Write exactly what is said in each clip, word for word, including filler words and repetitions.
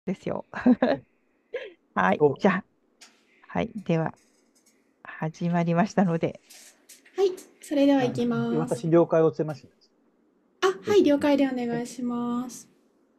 ですよ。 はい。 はい。 お、 じゃあ、はい。では、始まりましたので。 はい、それではえ行きます。 ー私、 了解をつけました。 あ、はい、 了解します。 了解でおはい。 願いします。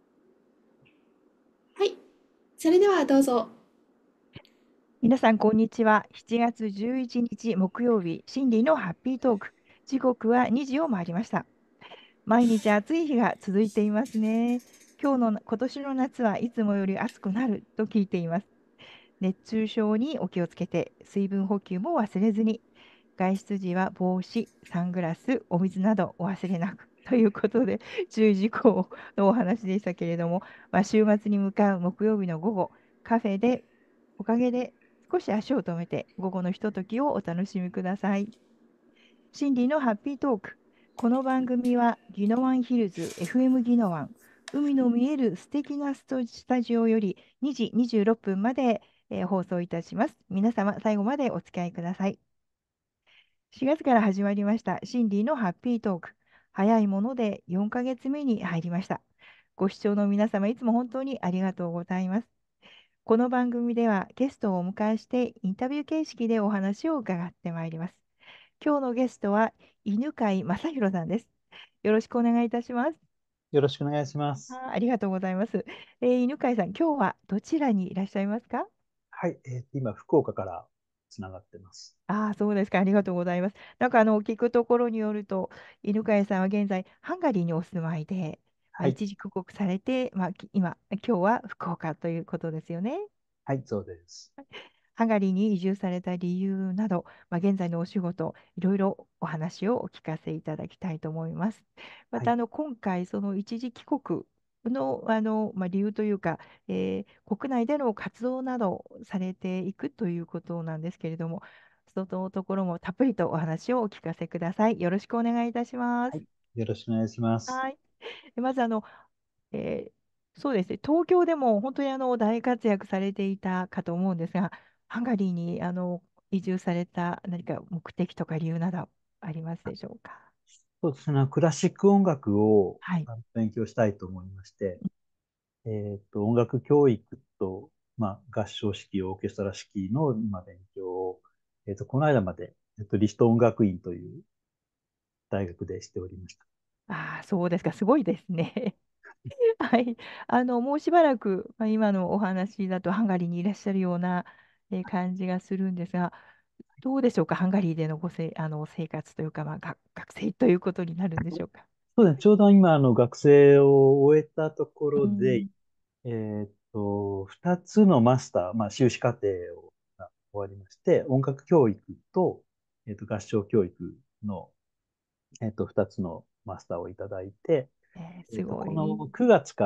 はい、それではどうぞ。 皆さん、こんにちは。しちがつじゅういちにち木曜日、心理のハッピートーク。時刻はにじを回りました。毎日暑い日が続いていますね。今日の、今年の夏はいつもより暑くなると聞いています。熱中症にお気をつけて、水分補給も忘れずに、外出時は帽子、サングラス、お水などお忘れなく。ということで、注意事項のお話でしたけれども、まあ、週末に向かう木曜日の午後、カフェで、おかげで少し足を止めて、午後のひとときをお楽しみください。心理のハッピートーク。この番組は、ギノワンヒルズ エフエム ギノワン、海の見える素敵なストスタジオよりにじにじゅうろっぷんまで、えー放送いたします。皆様、最後までお付き合いください。しがつから始まりました、心理のハッピートーク。早いものでよんかげつめに入りました。ご視聴の皆様、いつも本当にありがとうございます。この番組ではゲストをお迎えしてインタビュー形式でお話を伺ってまいります。今日のゲストは犬飼正弘さんです。よろしくお願いいたします。 よろしくお願いします。 あ、ありがとうございます。えー犬飼さん、今日はどちらにいらっしゃいますか？ はい、えーと、今、福岡からつながってます。 ああ、そうですか。ありがとうございます。なんかあの聞くところによると、犬飼さんは現在ハンガリーにお住まいで、まあ、 はい、 一時帰国されて、まあ、き今、今日は福岡ということですよね。 はい、そうです。 ハンガリーに移住された理由など、まあ、現在のお仕事、いろいろお話をお聞かせいただきたいと思います。まはい、 たあの今回、その一時帰国の、あの、まあ、理由というか、えー国内での活動などをされていくということなんですけれども、そのところもたっぷりとお話をお聞かせください。よろしくお願いいたします。 はい、よろしくお願いします。 はい。まずあの、えーそうですね、東京でも本当にあの大活躍されていたかと思うんですが、ハンガリーにあの移住された何か目的とか理由などありますでしょうか？ そうですね、クラシック音楽をはい。 あの勉強したいと思いまして、えっと、音楽教育と、まあ、合唱式、オーケストラ式の今勉強を、えっと、この間まで、えっと、リスト音楽院という大学でしておりました。 ああ、そうですか、すごいですね。はい。あの、もうしばらく、まあ、今のお話だとハンガリーにいらっしゃるような、えー感じがするんですが、どうでしょうか、ハンガリーでのごせい、あの生活というか、まあ、が学生ということになるんでしょうか？ そうですね、ちょうど今、あの、学生を終えたところで、 うん。 えーっと、二つのマスター、まあ、修士課程をが終わりまして、音楽教育と、えーっと、合唱教育の、えーっと、二つのマスターをいただいて、 えーすえーっと、 ごい。 このくがつから、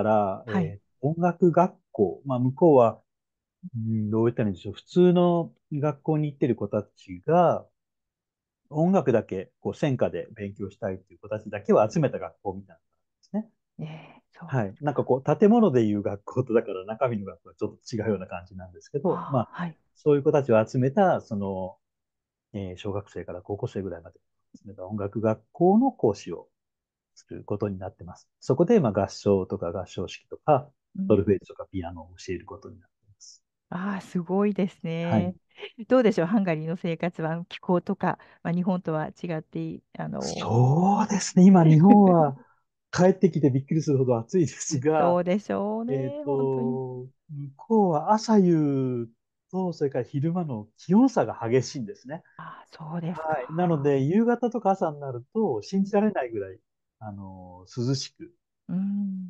はい。 えー音楽学校、まあ、向こうは、うん、どう言ったらいいんでしょう、普通の学校に行ってる子たちが、音楽だけ、こう、専科で勉強したいっていう子たちだけを集めた学校みたいな感じですね。 えーそうはい。 ですか。 なんかこう、建物でいう学校と、だから中身の学校はちょっと違うような感じなんですけど、まあ、 ああ、はい。 そういう子たちを集めた、その、えー小学生から高校生ぐらいまで集めた音楽学校の講師をすることになってます。そこで、まあ、合唱とか合唱式とか、 うん、 ソルフェージュとかピアノを教えることになっています。 ああ、すごいですはい。 ね。どうでしょう、ハンガリーの生活は気候とか、まあ、日本とは違ってい、あのそうですね。今、日本は帰ってきてびっくりするほど暑いですが、 そうでしょうえっね、本当に。 と、向こうは朝夕と、それから昼間の気温差が激しいんですね。 ああ、そうですはい。なのか。 で、夕方とか朝になると、信じられないぐらい、あの、涼しくうん、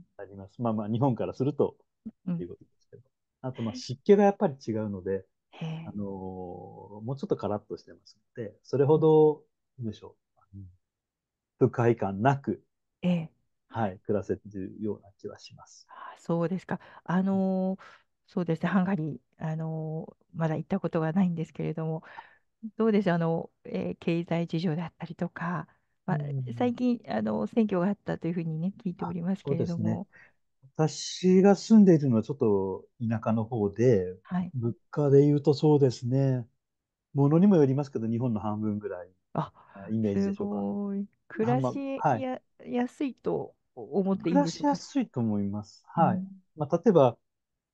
なります。まあまあ、日本からすると、 うん、 っていうことですけど。あと、まあ、湿気がやっぱり違うので、 へえ、 あの、もうちょっとカラッとしてますので、それほど、どうでしょう。うん不快感なく、 ええ、はい。 はい、暮らせてるような気はします。 あ、そうですか。あのーそうですね、ハンガリー、あのーまだ行ったことがないんですけれども、どうでしょう、あの、えー経済事情であったりとか、 うまあ、最ん。 近、あの、選挙があったというふうにね、聞いておあ、 りますけそうですね。 れども、 私が住んでいるのはちょっと田舎の方で、 はい。 物価で言うとそうですね。ものにもよりますけど、日本の半分ぐらいあ、 なイメージすでしょうか。 ごい。暮あ、まらしあ、はい。 や、安いと思っていい暮らしんでしょうか？ やすいと思います。はい。 うん。 まあ、例えば、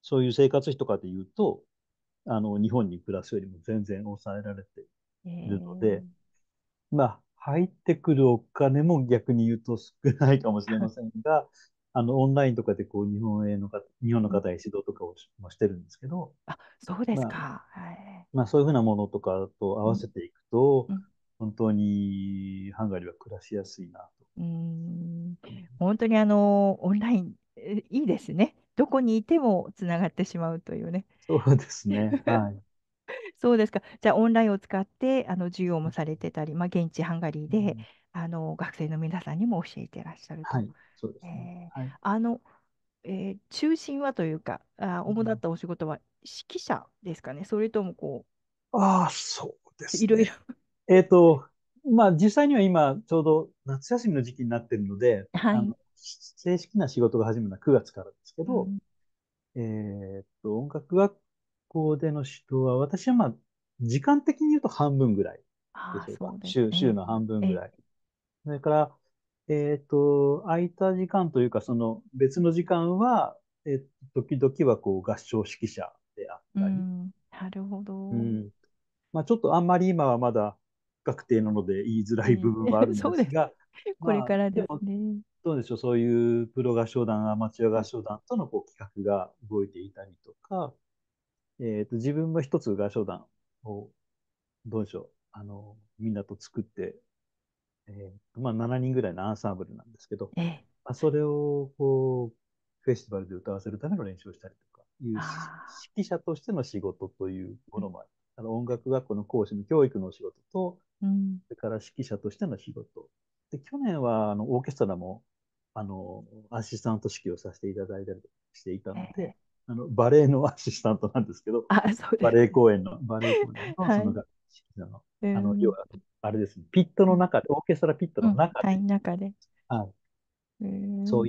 そういう生活費とかで言うと、あの、日本に暮らすよりも全然抑えられてえいるので、 ー、 まあ、入ってくるお金も逆に言うと少ないかもしれませんが、あの、オンラインとかでこう、日本への方、日本の方へ指導とかをしもしてるんですけど、 あ、そうですまあ、 か。はい。 まあ、そういうふうなものとかと合うん、 わせていくと、 うん、 本当にハンガリーは暮らしやすいなと。 うーん。本当にあの、オンライン、えいいですね。どこにいてもつながってしまうというね。 そうですね。はい。 そうですか。じゃあ、オンラインを使って、あの、授業もされてたり、まあ、現地ハンガリーで、 うん、 あの、学生の皆さんにも教えてらっしゃると。 はい。そうでえすね。 ーはい。 あの、えー中心はというか、あ、 うん、 主だったお仕事は指揮者ですかね。それとも、こああ、そうでう、いろいろ。 すね。えっと、まあ、実際には今、ちょうど夏休みの時期になっているので、 はい。 あの、正式な仕事が始めるのはくがつからですけど、 うん、 えっと、音楽学校での指導は、私はまあ、時間的に言うと半分ぐらいでああ、 しょうか。 そうです週、週ね。 の半分ええ、 ぐらい。それから、えっと、空いた時間というか、その別の時間は、えっと、時々はこう合唱指揮者であっうたり、 ん、なるほど。 うん。まあ、ちょっとあんまり今はまだ不確定なので言いづらい部え分はあるえ、 んそうです。 ですが、 これまあ、 からでも、 ですね。 どうでしょう、そういうプロ合唱団、アマチュア合唱団とのこう企画が動いていたりとか、えっと、自分も一つ合唱団を、どうでしょう、あの、みんなと作って、えっと、まあ、しちにんぐらいのアンサンブルなんですけど、 ええ、 まあ、それを、こう、フェスティバルで歌わせるための練習をしたりとか、いう指あ揮者としての仕事というあ、うん、 ものもある。あの音楽学校の講師の教育の仕事と、 うん、 それから指揮者としての仕事。で、去年は、あの、オーケストラも、あの、アシスタント指揮をさせていただいたりしていたので、 ええ、 あの、バレエのアシスタントなんですけど、 あ、そうバレエです。 公演の、バレエ公演の、その、 はい。 指揮者の、あの、要うん、 は、あれですね、ピットうん、 の中で、オーケストラピットうん、 の中で、 はい、中で。 はい、 うん、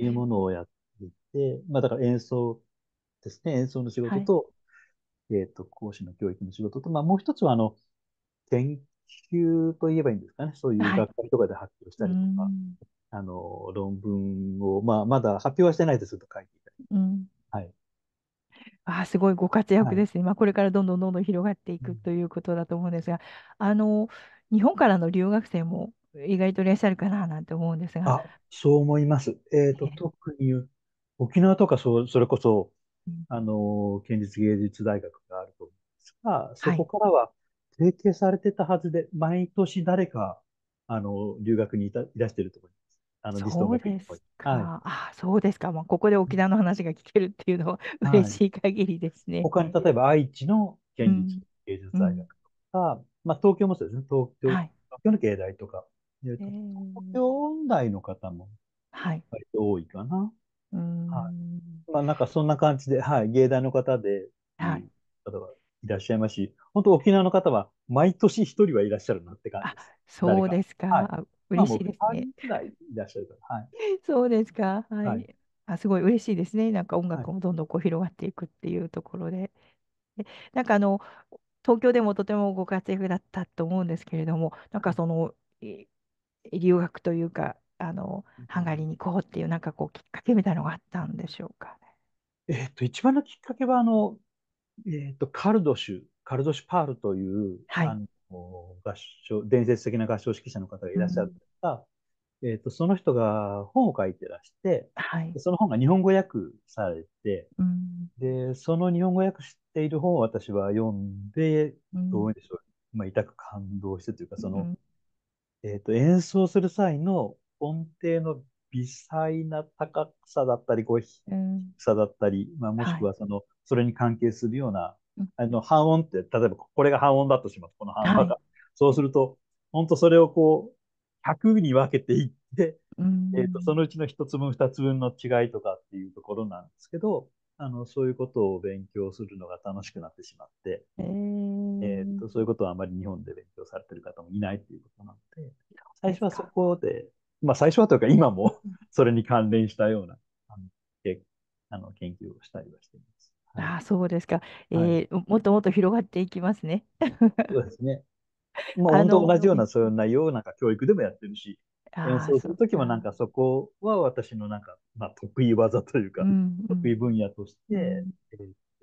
そういうものをやっていて、まあ、だから演奏ですね、演奏の仕はい。 事と、えっと、講師の教育の仕事と、まあ、もう一つは、あの、研究といえばいいんですかね。そういうはい。 学会とかで発表しうたりとか、 ん、 あの、論文を、まあ、まだ発表はしてないですけど、書いていたり。 うん。 はい。 あ、すごいご活躍はい。 ですね。まあ、これからどんどんどんどん広がっていうん、 くということだと思うんですが、あの、日本からの留学生も意外といらっしゃるかななんて思うんですが、 あ、そう思います。えっと、 え特に沖縄とかそう、それこそ、 うん、 あの、県立芸術大学があると思うんですが、そはい。 こからは提携されてたはずで、毎年誰か、あの、留学にいた、いらしていると思います。あの、リストンそうで学院の方に。 すはい。 か。あ、そうですか。まあ、ここで沖縄の話が聞けるっていうのは嬉はい。 しい限りですね。 他に例えば愛知の県立うん。 芸術うん。 大学とか、まあ、東京もそうですね。東京、東はい。 京の芸大とか、えっえと、東ー、 京音大の方もはい。 割と多いかな。 うーはん。 い。まあ、なんかそんな感じで、はい、芸大の方でってはい。 いう方はいらっしゃいますし、本当沖縄の方は毎年一人はいらっしゃるなって感じあ、 です。誰か。 そうですはい。 か。 まあ嬉しいですもう二ね。 人くらいいらっしゃるから。はい。 そうですか。ははい。 い。あ、すごい嬉しいですね。なんか音はい。 楽もどんどんこう広がっていくっていうところで。でなんかあの、東京でもとてもご活躍だったと思うんですけれども、なんかその、え留学というか、あの、ハンガリーに行こうっていう、なんかこう、きっかけみたいなのがあったんでしょうかね。 えっと、一番のきっかけは、あの、えっと、カルドシュ、カルドシュ・パールという、 はい。 あの、合唱、伝説的な合唱指揮者の方がいらっしゃるんうん。 ですが、えっと、その人が本を書いてらして、 はい。 でその本が日本語訳されて、 うん。 で、その日本語訳している本を私は読んで、 うん。 どういうんでしょう、まあ、痛く感動してというか、その、 うん。 えっと、演奏する際の音程の微細な高さだったり、こう、低うん。 さだったり、まあ、もしはい。 くはその、それに関係するような、 うん。 あの、半音って、例えばこれが半音だとします。この半はい。 音が。そうすると、本当それをこう、ひゃくに分けていって、 うえっと、そん。 のうちの一つ分、二つ分の違いとかっていうところなんですけど、あの、そういうことを勉強するのが楽しくなってしまって、 えー、 えっと、そういうことはあまり日本で勉強されてる方もいないっていうことなので、最初はそですか。 こで、まあ最初はというか今もそれに関連したような、あの、けあの研究をしたりはしています。はい。 ああ、そうですか。 はい。 えー、もっともっと広がっていきますね。 そうですね。もうあの、 本当同じようなそういう内容をなんか教育でもやってるし、演ああ、そ奏するときもなんうか。 かそこは私のなんか、まあ得意技というか、 うん、うん、 得意分野として、 うん。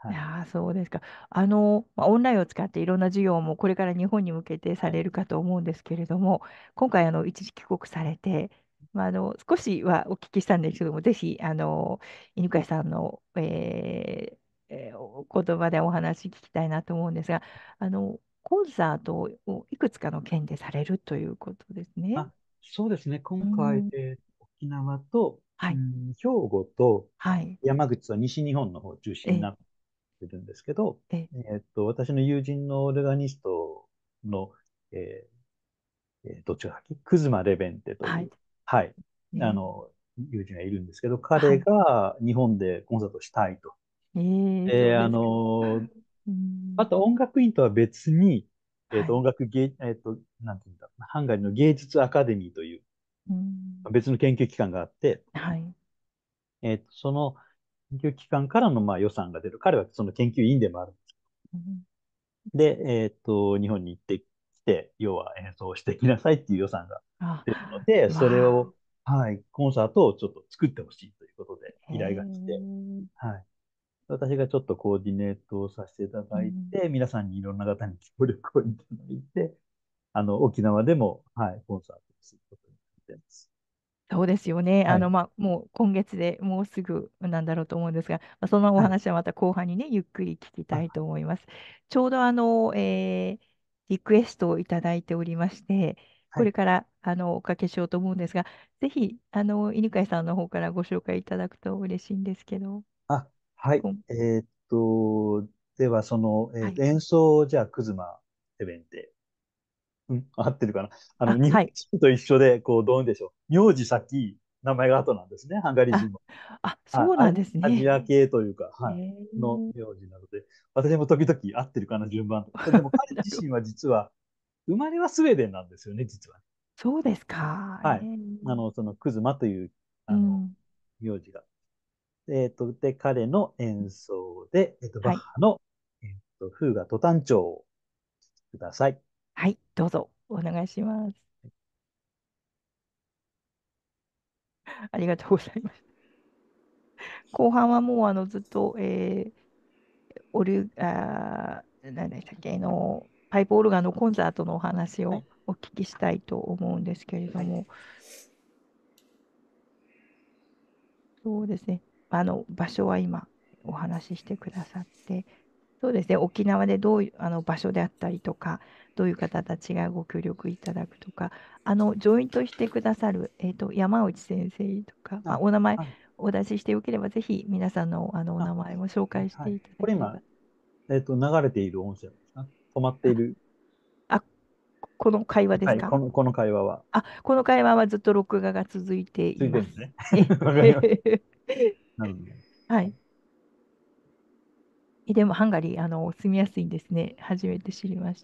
いはい。 やーそうですか。あの、まあ、オンラインを使っていろんな授業もこれから日本に向けてさはい。 れるかと思うんですけれども、今回あの一時帰国されて、まあ、あの少しはお聞きしたんですけども、ぜひあの犬飼さんの、えーえーお言葉でお話聞きたいなと思うんですが、あのコンサートをいくつかの県でされるということですね。 あ、そうですね。今回、 うん、 えー沖縄と、 はい、 うん、兵庫とはい、 山口は西日本の方中心にえ、 なってるんですけど、 え、 えーっと、私の友人のオルガニストの、えーえーどっちが先クズマ・レベンテとはい、 いう、はい、あね、 の、友人がいるんですけど、彼はい、 が日本でコンサートしたいと。 えー、そで、あうですか。 の、 うん、 あと音楽院とは別に、えっと、 はい。 音楽芸、えっと、なんていうんだ、ハンガリーの芸術アカデミーといううん、 別の研究機関があって、 はい。 えっと、その研究機関からのまあ予算が出る。彼はその研究員でもあるんです。 うん、 で、えっと、日本に行ってきて、要は演奏してきなさいっていう予算があ、 出るので、それわあ。 を、はい、コンサートをちょっと作ってほしいということでへ依頼が来て、 え。 はい。私がちょっとコーディネートをさせていただいうん、 て、皆さんにいろんな方に協力をいただいて、あの、沖縄でも、はい、コンサートをすることになっています。 そうですよね。あの、 はい。 まあ、もう今月でもうすぐなんだろうと思うんですが、まあ、そのおはい。 話はまた後半にね、ゆっくり聞きたあ、 いと思います。ちょうどあの、えーリクエストをいただいておりまして、 はい。 これからあのおかけしようと思うんですが、ぜひ、あの、犬飼さんの方からご紹介いただくと嬉しいんですけど、 あ、はい。 こんえーっと、では、その、えはい。 ーっと、演奏をじゃあ、クズマセベンで、うん、合ってるかな。あの、 あ、 日本はい。 人と一緒で、こう、どうでしょう。名字先、名前が後なんですね、ハンガリーあ、 人も。 あ、 はい。 そうなんですアアジね。 ア系というか、 えはい。のー、 名字なので、私も時々合ってるかな、順番とか。でも彼なるほど。 自身は実は、生まれはスウェーデンなんですよね、実は。 そうですか。えはい。あー、 の、その、クズマという、あの、 うん。 名字が。えっと、で、彼の演奏で、えっと、バッはい。 ハの、えっと、フーガト短調をください。 はい。どうぞ。お願いします。ありがとうございます。後半はもう、あの、ずっと、えー、オル、あー、何でしたっけ、あの、パイプオルガンのコンサートのお話をはい。 お聞きしたいと思うんですけれどはい。 も、そうですね。あの、場所は今、お話ししてくださって、そうですね、沖縄でどういうあの場所であったりとか、どういう方たちがご協力いただくとか、あのジョイントしてくださる、えーと、山内先生とか、まあ、 あ、 お名前はい。 お出ししてよければ、ぜひ皆さんの、あのおあ、 名前も紹介しはい。 ていただこれ今、 ければ。 えっと、流れている音声ですか？止まっていあ、 る。 あこの会話ではい。 すか？ この、この会話は。 あ、この会話はずっと録画が続いています。 ついてるんですね。 えわかりました。なるほど。 はい。 はい。 でも、ハンガリー、あの住みやすいんですね。初めて知りました。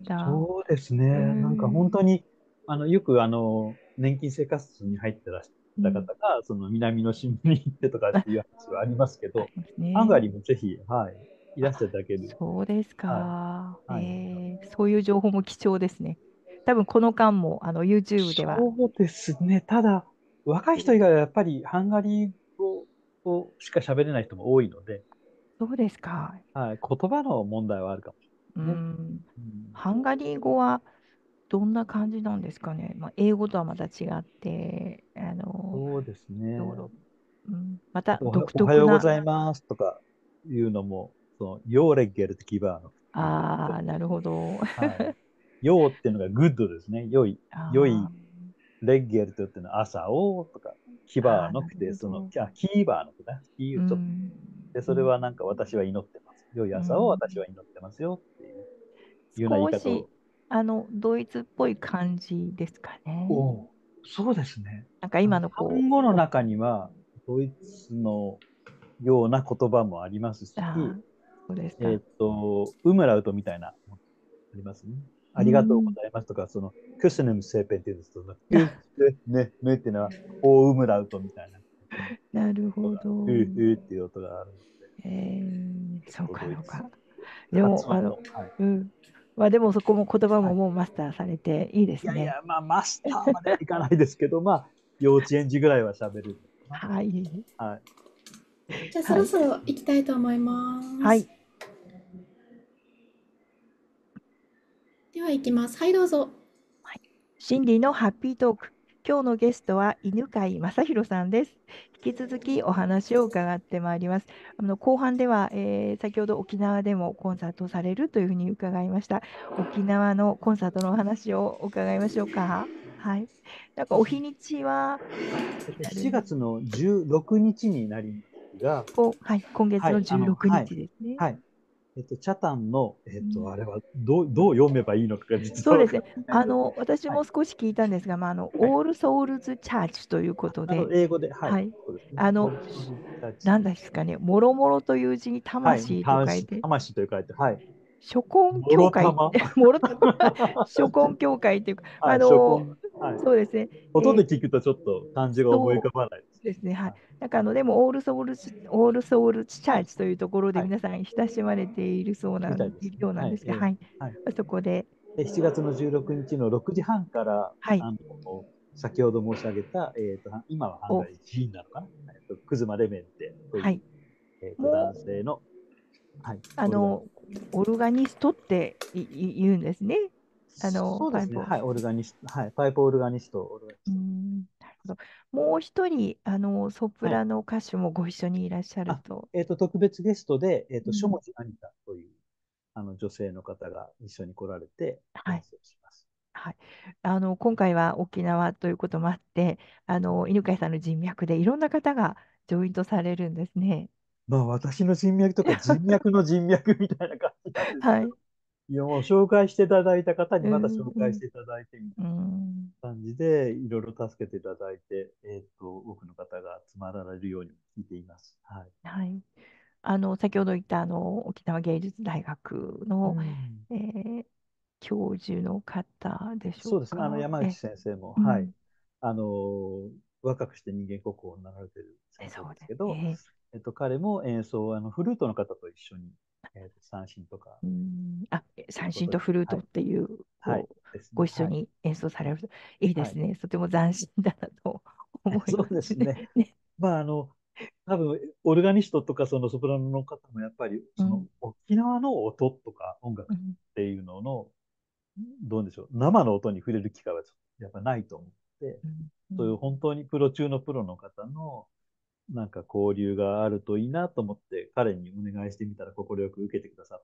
そうですうーね。なんか本ん。 当に、あの、よくあの、年金生活に入ってらっしゃったうん。 方が、その南の島に行ってとかっあ、 ていう話はありますけど、 ありますね。 ハンガリーもぜひ、はい、いらあ、 していただける。 そうですはい。 か。 はい。 えー、そういう情報も貴重ですね。多分この間もあの YouTube では、 そうですね。ただ、若い人以外はやっぱりハンガリー語をしか喋れない人も多いので、 そうですか。 はい、言葉の問題はあるかもしうれないね。 ん。 うん、 ハンガリー語はどんな感じなんですかね。まあ、英語とはまた違って、あの、 そうですね。 ヨーロッうん、またあとおは、 独おはようご特な、 ざいますとかいうのも、その、ヨーレッゲルってキーバーの、 ああ、なるほど。 はい。ヨーっていうのがグッドですね。良い。良い。 あーレッゲルトっていうのは朝をとか、キバあー、 ーのなるくて、その、 ほど。 あキーバーのくだ。キうーちょっと。 ん。 で、それうん。 はなんか私は祈ってます。良い朝をうん、 私は祈ってますよっていう、いうような言い少し、 方を。 あの、ドイツっぽい感じですかね。 おお、そうですね。 なんかあの、 今のこ単語のう、お中には、ドイツのような言葉もありますし、 あー、そうですか。 えっと、ウムラウトみたいな、ありますね。 うありがとうごん。 ざいますとか、その、クスヌムセーペンっていうんですけど、クスヌムっていうのは、オウムラウトみたいななる音が、 ほど。 うーうーっていう音があるので、 えー、そうちょっとドイツか、そうか。 ででも、あの、 発音の、はい。 うん。まあでもそこも言葉はい。 ももうマスターされていいですね。 いやいや、まあ、マスターまではいかないですけど、まあ、幼稚園児ぐらいは喋るのかはい。 な。はい。 じゃあそろはい。 そろ行きたいと思います。 はい。 は行きます。はい、どうぞ。 はい。心理のハッピートーク。今日のゲストは犬飼正弘さんです。引き続きお話を伺ってまいります。あの後半では、えー先ほど沖縄でもコンサートをされるというふうに伺いました。沖縄のコンサートのお話を伺いましょうか。はい。なんかお日にちはいつえっと、 になる 7 んです月のじゅうろくにちにちになりますが、 こう、はい、今月のはい、あ 16 の、はい、 日ですね。 はい。えっと、チャタンの、えっと、 うん、 あれは、どう、どう読めばいいのかが実はわかそうですね。 ってないので、 あの、私はい、 も少し聞いたんですが、まあ、あの、 はい。 オールソウルズチャーチということあの、 で、 英語で、はい、 はい。 そうですね。 あの、 オルソルチャーチ。 なんですかね、もろもろという字にはい、 魂と書い魂、 て、 魂と書いて、はい。 諸根も教会、 ろたま。 もろたま、諸根教会っていうか、あはい、諸の、 根。はい。 そうですね、 音えーで聞くとちょっと漢字が思い浮かそばないですうですね、はい。 ね。はい。 なんかあの、でも、オールソウルチ、オールソウルチャはい。 ーチというところではい。 皆さん親しまれているそうなん、 みたいですね。 いるようなんはい。 ですが、 えーはい。 はい。 そこで、 で、しちがつのじゅうろくにちのろくじはんから、 はい。 あの、先ほど申し上げた、えっと、今はハンガお、 リー人なのかな、えっと、クズマ・レメンテという、 はい。 えっと、 もう、 男性の、はい、オルガニあの、オルガニストっていい言うんですね。あの、 そうですね。 パイプを。 はい。オルガニスト、はい。パイプオルガニスト、オルガニうースト。 ん、なるほど。もう一人、あの、ソプはい。 ラノ歌手もご一緒にいらっしゃるあ、 と。 えっと、特別ゲストで、えっと、ショうん、 モジ・アニタという、あの、女性の方が一緒に来られてはい。 演奏します。 はい。あの、今回は沖縄ということもあって、あの、犬飼さんの人脈でいろんな方がジョイントされるんですね。 まあ、私の人脈とか人脈の人脈みたいな感じなんですけど、 はい。 いや、もう紹介していただいた方にうまたん、うん、 紹介していただいてみたういん。 な感じで、いろいろ助けていただいて、えっと、多くの方が集まられるように聞いています。はい。 はい。あの、先ほど言ったあの沖縄芸術大学うの、 ん。 えー教授の方でしょうそうですね。あの、 か。 山内え、 先生も、はい。 うん、 あの、若くして人間国宝になられてる先生そうですけど、 ですね。 えっと、彼も演奏を、あの、フルートの方と一緒に、えっと、三振とか、 うん、あ、三振いうことで、 とフルートはい。 っていう、 はい。 こう、 ですね。 ご一緒はい。 に演奏されると、いいではい。 すね。とても斬新だなと思いそうますね。 ですね。 ね。 まあ、あの、多分、オルガニストとかそのソプラノの方もやっぱり、そのうん、 沖縄の音とか音楽っうん、 ていうのの、どうでしょう、生の音に触れる機会はやっぱないと思って、 うん、うん。 そういう本当にプロ中のプロの方のなんか交流があるといいなと思って彼にお願いしてみたら快く受けてくださって、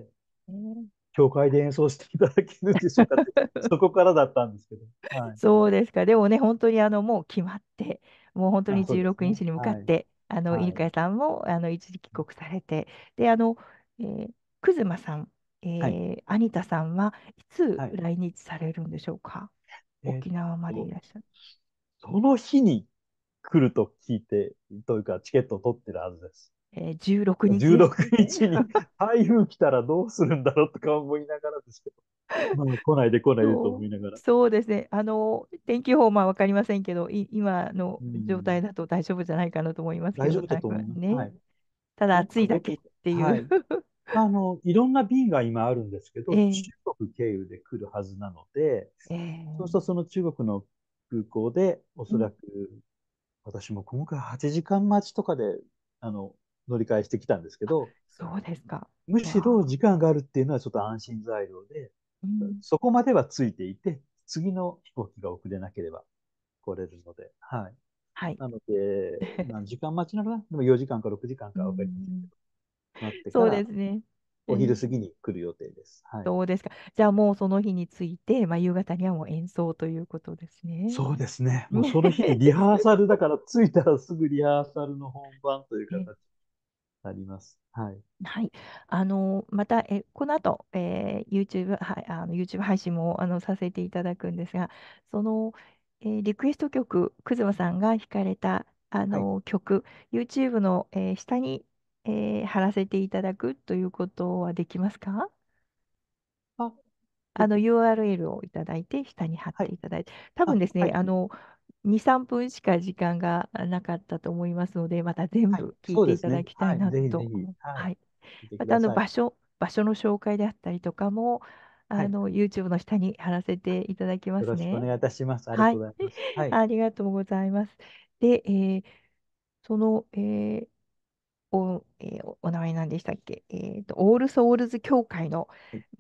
ね。 教会で演奏していただけるんでしょうかって、そこからだったんですけど。はい。 そうですか。でもね、本当にあのもう決まって、もう本当あ、 に16 そうですね。 日にちに向かっはい。 て、あのはい。 犬飼さんもあの一時帰国されて、で、あの、えー、くずまさん、えはい。 ー、アニタさんはいつはい。 来日されるんでしょうか。 えーっ沖縄までいと、 らっしゃる。 その日に来ると聞いて、というかチケットを取ってるはずです。 えー、じゅうろくにち 16 ですね。 日にちに台風来たらどうするんだろうとか思いながらですけど、まあ来ないで来ないでとそう、 思いながら。 そうですね。あの、天気予報、まあ分かりませんけど、い、今のう状態ん、 だと大丈夫じゃないかなと思いますけど、 大丈夫だ台風と思います。 ね。 はい。 ただなんかどこか、 暑いだけっていう。 はい。あの、いろんな便が今あるんですけど、中えー、 国経由で来るはずなので、 えー、 そうするとその中国の空港で、おうん、 そらく、私も今回はちじかん待ちとかで、あの、乗り換えしてきたんですけあ、 ど、 そうですか。 むしろわあ、 時間があるっていうのはちょっと安心材料で、 うん、 そこまではついていて、次の飛行機が遅れなければ来れるので、はい。 はい。 なので、何時間待ちなのかな、でもよじかんかろくじかんうかわかりませんけん、 ど、待ってそうからですね。えお昼ー、 過ぎに来る予定です。はい。 そうですか。じゃあもうその日について、まあ、夕方にはもう演奏ということですね。 そうですね。もうね。 その日にリハーサルだから、着いたらすぐリハーサルの本番というえ形になります。はい。 はい。あの、また、え、この後、えー YouTube、はい、あの YouTube 配信もあのさせていただくんですが、その、えーリクエスト曲、くずまさんが弾かれたあはい。 の曲、YouTube の、えー下に、えー貼らせていただくということはできますか？ あ、えあのっと、 ユーアールエル をいただいて、下に貼っはい。 ていただいて、多分あ、 ですね、 はい。 あの、に、さんぷんしか時間がなかったと思いますので、また全はい。 部聞いていそうですね。 ただきたいはい。 なぜひぜひ、 と思う。 はい。 はい。 見てまたあのください。 場所、場所の紹介であったりとかも、 はい。 あの YouTube の下に貼らせていただきまよろしくおすね。 願いいたします。ありがはい。 とうございます。はい。 ありがとうございます。で、えーその、えーお、えーおお名前何でしたっけ、えーと、オールソウルズ協会の、 はい。 まあ、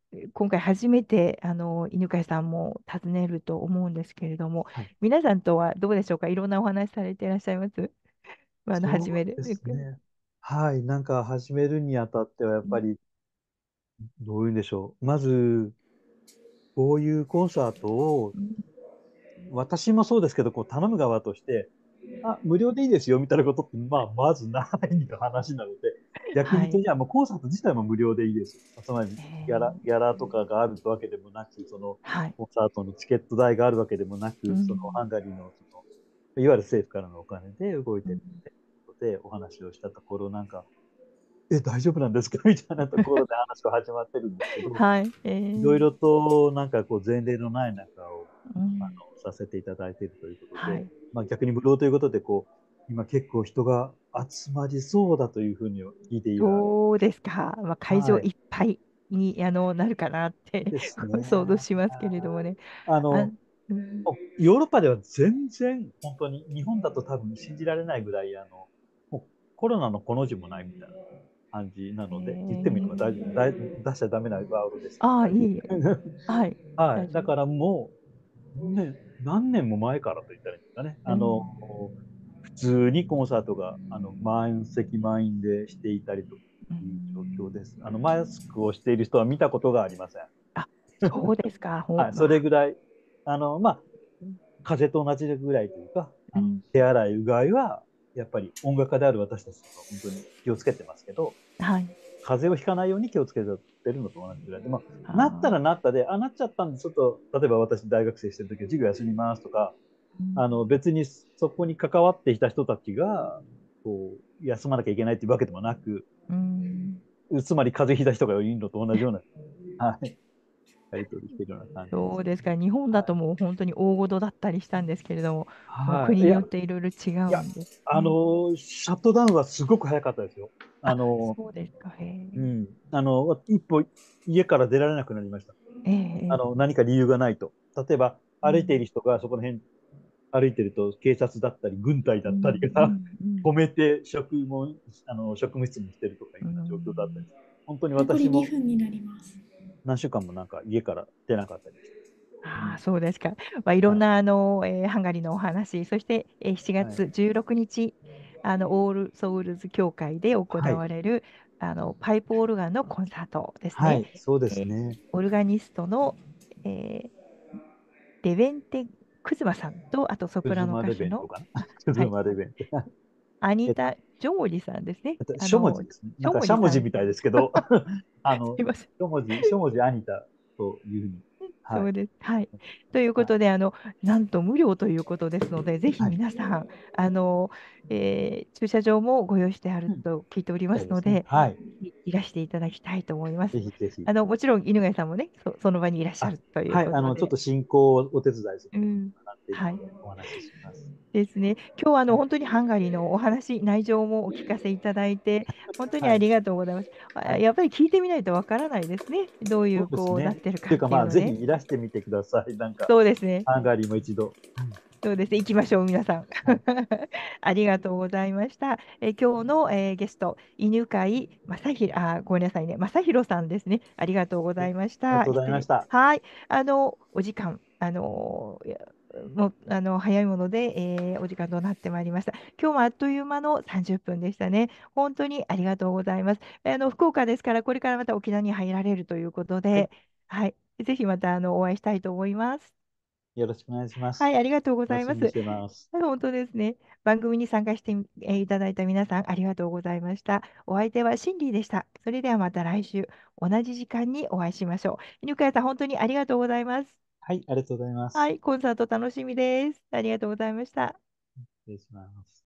今回初めてあの犬飼さんも訪ねると思うんですけれども、 はい。 皆さんとはどうでしょうか、いろんなお話されていらっしゃいます？あの初める。 そうですね。はい。なんか始めるにあたっては、やっうん、 ぱり、どういうんでしょう。まず、こういうコンサートを、 うん、 私もそうですけど、こう頼む側として、あ、無料でいいですよ、みたいなことって、まあ、まずない話なので、逆に言うと、 はい。 じゃあもうコンサート自体も無料でいいです。つまり、 えギャラ、 ーギャラとかがあるわけでもなく、その、 はい。 コンサートのチケット代があるわけでもなく、そのうん、 ハンガリーの、その、いわゆる政府からのお金で動いうん、 てるってことでお話をしたところ、なんか、え、大丈夫なんですかみたいなところで話が始まってるんですけど、 はい。えーいろいろとなんかこう前例のない中をあのうん、 させていただいているということで、 はい。 まあ、逆に無料ということでこう、今結構人が集まりそうだというふうに聞いている。 そうですか。まあ、会場はい。 いっぱいにあのなるかなってですね。 想像しますけれどもね。あ、 あの、 うん、 ヨーロッパでは全然、本当に、日本だと多分信じられないぐらい、あの、もうコロナのこの字もないみたいな感じなえので、言ってみれば大丈夫、 ー、 だい出しちゃダメなワードですけど、 ああ、 大丈いえいえ。 夫。 はい。 はい。 大丈夫。 だからもう、ね、何年も前からと言ったらいいんですかね。あの、 うん。 普通にコンサートが、あの、満席満員でしていたりとういう状況ん。 です。あの、マスクをしている人は見たことがありません。 あ、そうですか。ほん、 はい。それまあ、 ぐらい、あの、まあ、風邪と同じぐらいというか、あの、 うん。 手洗い、うがいは、やっぱり音楽家である私たちとか本当に気をつけてますけど、 はい。 風邪をひかないように気をつけてるのと同じぐらいで、まあ、なったらああ、 なったで、あ、なっちゃったんで、ちょっと、例えば私大学生してる時は授業休みますとか、 うん。 あの、別にそこに関わっていた人たちが、こう、休まなきゃいけないっていうわけでもなく、 うん。 つまり風邪ひいた人がいるのと同じような、はい、やり取りしているような感じです。 そうですか。日本だはい。 ともう本当に大事だったりしたんですけれども、もうはい。いや、 国によっていろいろ違いや、 うんですあね。 の、シャットダウンはすごく早かったですよ。ああ、 の、 そうですか。へえ。 うん。あの、一歩家から出られなくなりました。 ええ、 あの、何か理由がないと。例えば、歩いているうん。 人がそこら辺歩いてると、警察だったり、軍隊だったりうん。うがん。うん。 止めて職務、あの、職務室にしてるとかいううような状況だったりん。 する。本当に残り私もにふんになります。 何週間もなんか家から出なかったりして。うああ、 ん。 そうですか。まあ、いろんはい。 なあの、えーハンガリーのお話、そして、えー7 はい。 月じゅうろくにち、あのオールソウルズ教会で行はい。 われるあのパイプオルガンのコンサートですね。 はい。そうでえーすね。 オルガニストの、えーレベンテ・クズマさんと、あとソプラノクズマレ歌手の、 ベントかな。 あ、 クズはい、 マレベント。 アニえっと、 タ・ジョモリさんですね。 えっと、しょもじあの、 ですね。 ショなんかモリさん、 しゃもじみたいですけど、あの、 すいません。 しょもじ、しょもじアニタというふうに。はい。 そうです。はい。というこはい。 とで、あの、なんと無料ということですので、ぜひはい。 皆さん、あの、えー駐車場もご用意してあるうん。 と聞いておりみたいですね。 ますので、 はい。 いいらしていただきたいと思いまぜす。 ひぜひ。 あの、もちろん、犬飼さんもね、そ、その場にいらっしゃあ、 るというはい。あの、ちょっことで、 と進行をお手伝いすることにうん。 なっているはい。 ので、お話しします。 ですね。今日はあのはい。 本当にハンガリーのお話、内情もお聞かせいただいて、本当にはい。 ありがとうございます。 はい。 あ、やっぱり聞いてみないとわからないですね。どういそううこうなっですね。 てるかっっていうか、まあ、ぜひていうのね。 いらしてみてください。なんか、 そうですね。 ハンガリーも一度。うん。 そうですね。行きましょう、皆さん。 はい。 ありがとうございました。えー今日の、えーゲスト、犬飼正弘、あ、ごめんなさいね、正弘さんですね。ありがとうござえいました。 ありがとうござい失礼。 ました。 はい。あの、お時間、あのいやもうあの早いもので、えーお時間となってまいりました。今日もあっという間のさんじゅっぷんでしたね。本当にありがとうございます。あの福岡ですから、これからまた沖縄に入られるということはい。 で、はい。ぜひまたあのお会いしたいと思います。 よろしくお願いします。 はい、ありがとうございます。 楽しみにしてます。 本当ですね。番組に参加してみえーいただいた皆さん、ありがとうございました。お相手はシンディでした。それではまた来週、同じ時間にお会いしましょう。犬飼さん、本当にありがとうございます。 はい、ありがとうございます。 はい、コンサート楽しみです。ありがとうございました。 失礼します。